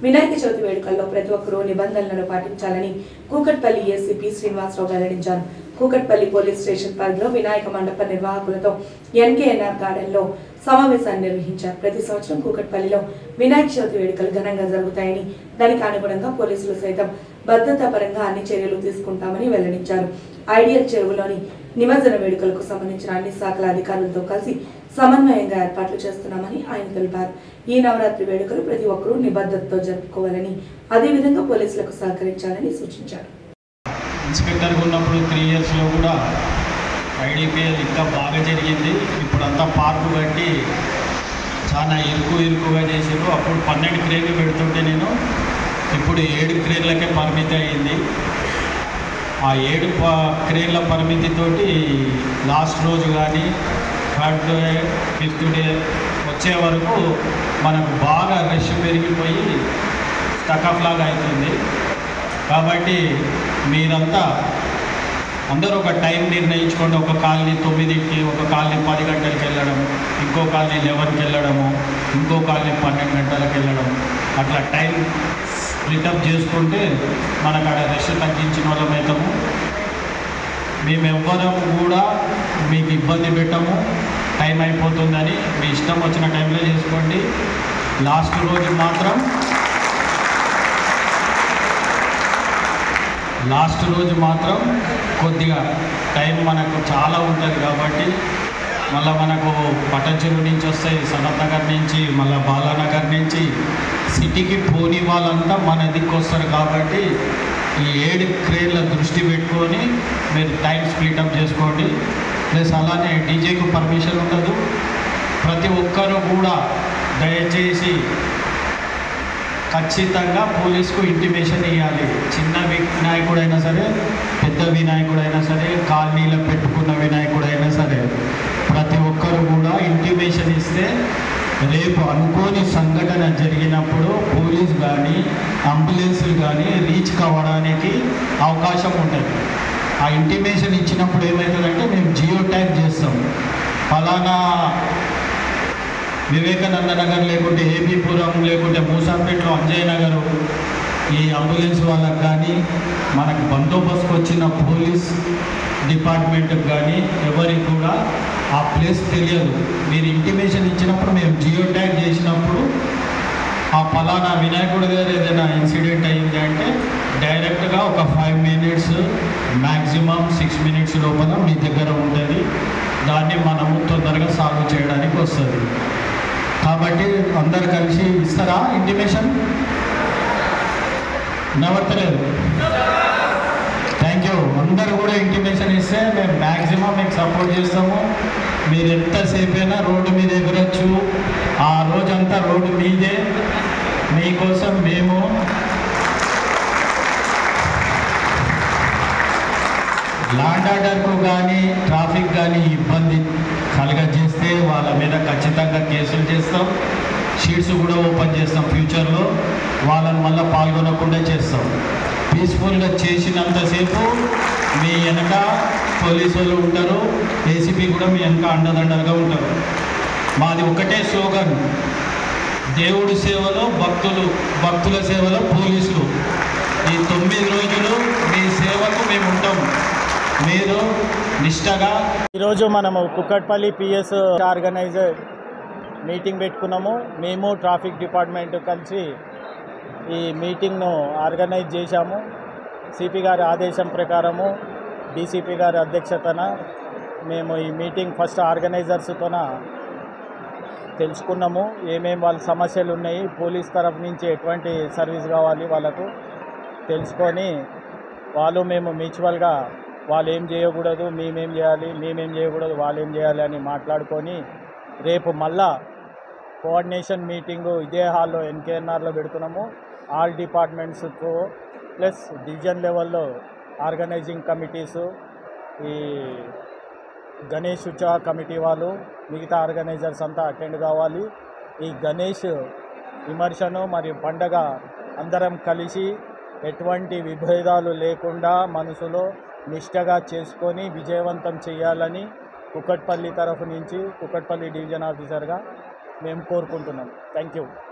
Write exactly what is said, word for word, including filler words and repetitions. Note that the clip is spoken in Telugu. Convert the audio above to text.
వినాయక చవితి వేడుకల్లో ప్రతి ఒక్కరూ నిబంధనలను పాటించాలని కూకట్పల్లి ఏసీపీ శ్రీనివాసరావు వెల్లడించారు. కూకట్పల్లి పోలీస్ స్టేషన్ పరిధిలో వినాయక మండప నిర్వాహకులతో ఎన్కేఎన్ఆర్ గార్డెన్ లో సమావేశాన్ని నిర్వహించారు. ప్రతి సంవత్సరం కూకట్పల్లిలో వినాయక చవితి వేడుకలు ఘనంగా జరుగుతాయని, దానికి అనుగుణంగా పోలీసులు సైతం భద్రతా పరంగా అన్ని చర్యలు తీసుకుంటామని వెల్లడించారు. ఐడియల్ చెరువులోని నిమజ్జన వేడుకలకు సంబంధించిన అన్ని శాఖల అధికారులతో కలిసి సమన్వయంగా ఏర్పాట్లు చేస్తున్నామని ఆయన తెలిపారు. ఈ నవరాత్రి వేడుకలు ప్రతి ఒక్కరూ నిబద్ధతతో జరుపుకోవాలని, అదేవిధంగా పోలీసులకు సహకరించాలని సూచించారు. ఇన్స్పెక్టర్ ఉన్నప్పుడు త్రీ ఇయర్స్లో కూడా ఐడిపిఎల్ ఇంకా బాగా జరిగింది. ఇప్పుడు అంతా పార్కు కట్టి చాలా ఇరుకు ఇరుకుగా చేసారు. అప్పుడు పన్నెండు క్రేన్లు పెడుతుంటే నేను ఇప్పుడు ఏడు క్రేన్లకే పరిమితి అయ్యింది. ఆ ఏడు క్రేన్ల పరిమితితోటి లాస్ట్ రోజు కానీ థర్డ్ డే ఫిఫ్త్ డే వచ్చే వరకు మనకు బాగా రష్ పెరిగిపోయి స్టకప్ లాగా అవుతుంది. కాబట్టి మీరంతా అందరూ ఒక టైం నిర్ణయించుకోండి. ఒక కాలనీ తొమ్మిదికి, ఒక కాలనీ పది గంటలకు వెళ్ళడం, ఇంకో కాలనీ లెవెన్కి వెళ్ళడము, ఇంకో కాలనీ పన్నెండు గంటలకు వెళ్ళడం, అట్లా టైం స్ప్లిటప్ చేసుకుంటే మనకు అక్కడ రష్ తగ్గించిన వాళ్ళం అవుతాము. మేమెవ్వరం కూడా మీకు ఇబ్బంది పెట్టము. టైం అయిపోతుందని మీ ఇష్టం వచ్చిన టైంలో చేసుకోండి. లాస్ట్ రోజు మాత్రం లాస్ట్ రోజు మాత్రం కొద్దిగా టైం మనకు చాలా ఉంటుంది. కాబట్టి మళ్ళీ మనకు పటంచెరు నుంచి వస్తాయి, సనత్ నగర్ నుంచి, మళ్ళీ బాలానగర్ నుంచి సిటీకి పోని వాళ్ళంతా మన దిక్కు వస్తారు. కాబట్టి ఈ ఏడు క్రేన్ల దృష్టి పెట్టుకొని మీరు టైం స్ప్లిటప్ చేసుకోండి. ప్లస్ అలానే డీజేకు పర్మిషన్ ఉండదు. ప్రతి ఒక్కరూ కూడా దయచేసి ఖచ్చితంగా పోలీసుకు ఇంటిమేషన్ ఇవ్వాలి. చిన్న వినాయకుడైనా సరే, పెద్ద వినాయకుడైనా సరే, కాలనీలో పెట్టుకున్న వినాయకుడైనా సరే, ప్రతి ఒక్కరు కూడా ఇంటిమేషన్ ఇస్తే రేపు అనుకోని సంఘటన జరిగినప్పుడు పోలీస్ కానీ అంబులెన్సులు కానీ రీచ్ కావడానికి అవకాశం ఉంటుంది. ఆ ఇంటిమేషన్ ఇచ్చినప్పుడు ఏమవుతుందంటే మేము జియో ట్యాగ్ చేస్తాం. ఫలానా వివేకానంద నగర్ లేకుంటే ఏబీపురం లేకుంటే మూసాపేటలో అంజయ్ నగరు, ఈ అంబులెన్స్ వాళ్ళకు కానీ మనకు బందోబస్తుకు వచ్చిన పోలీస్ డిపార్ట్మెంట్కి కానీ ఎవరికి కూడా ఆ ప్లేస్ తెలియదు. మీరు ఇంటిమేషన్ ఇచ్చినప్పుడు మేము జియో ట్యాగ్ చేసినప్పుడు ఆ ఫలానా వినాయకుడి గారు ఏదైనా ఇన్సిడెంట్ అయింది అంటే డైరెక్ట్గా ఒక five minutes maximum six minutes లోపల మీ దగ్గర ఉంటుంది. దాన్ని మనము తొందరగా సాల్వ్ చేయడానికి వస్తుంది. కాబట్టి అందరు కలిసి ఇస్తారా ఇంటిమేషన్? నవ్వట్లేదు. Thank you. అందరూ కూడా ఇంటిమేషన్ ఇస్తే మేము మ్యాక్సిమం మీకు సపోర్ట్ చేస్తాము. మీరు ఎంతసేపు అయినా రోడ్డు మీద ఎగరొచ్చు. ఆ రోజంతా రోడ్డు మీదే. మీకోసం మేము ల్యాండ్ ఆర్డర్కు కానీ ట్రాఫిక్ కానీ ఇబ్బంది కలగజేస్తే వాళ్ళ మీద ఖచ్చితంగా కేసులు చేస్తాం. షీట్స్ కూడా ఓపెన్ చేస్తాం. ఫ్యూచర్లో వాళ్ళని మళ్ళీ పాల్గొనకుండా చేస్తాం. పీస్ఫుల్గా చేసినంతసేపు మీ వెనక పోలీసు వాళ్ళు ఉంటారు, ఏసీపీ కూడా మీ వెనక అండదండలుగా ఉంటారు. మాది ఒకటే స్లోగన్, దేవుడి సేవలో భక్తులు, భక్తుల సేవలో పోలీసులు. ఈ తొమ్మిది రోజులు మీ సేవకు మేము ఉంటాం. మీరు నిష్టగా. ఈరోజు మనము కుక్కట్పల్లి పిఎస్ ఆర్గనైజర్ మీటింగ్ పెట్టుకున్నాము. మేము ట్రాఫిక్ డిపార్ట్మెంట్ కలిసి ఈ మీటింగ్ను ఆర్గనైజ్ చేశాము. సిపి గారి ఆదేశం ప్రకారము డీసీపీ గారి అధ్యక్షతన మేము ఈ మీటింగ్ ఫస్ట్ ఆర్గనైజర్స్తోన తెలుసుకున్నాము. ఏమేమి వాళ్ళ సమస్యలు ఉన్నాయి, పోలీస్ తరఫు నుంచి ఎటువంటి సర్వీస్ కావాలి వాళ్ళకు తెలుసుకొని, వాళ్ళు మేము మ్యూచువల్గా వాళ్ళు ఏం చేయకూడదు, మేమేం చేయాలి, మేమేం చేయకూడదు, వాళ్ళు ఏం చేయాలి అని మాట్లాడుకొని రేపు మళ్ళా కోఆర్డినేషన్ మీటింగు ఇదే హాల్లో ఎన్కేఎన్ఆర్లో పెడుతున్నాము. ఆల్ డిపార్ట్మెంట్స్తో ప్లస్ డివిజన్ లెవెల్లో ఆర్గనైజింగ్ కమిటీసు, ఈ గణేష్ ఉత్సవ కమిటీ వాళ్ళు, మిగతా ఆర్గనైజర్స్ అంతా అటెండ్ కావాలి. ఈ గణేష్ విమర్శను మరియు పండగ అందరం కలిసి ఎటువంటి విభేదాలు లేకుండా మనసులో నిష్టగా చేసుకొని విజయవంతం చేయాలని కుక్కట్పల్లి తరఫు నుంచి కుక్కట్పల్లి డివిజన్ ఆఫీసర్గా మేము కోరుకుంటున్నాం. Thank you.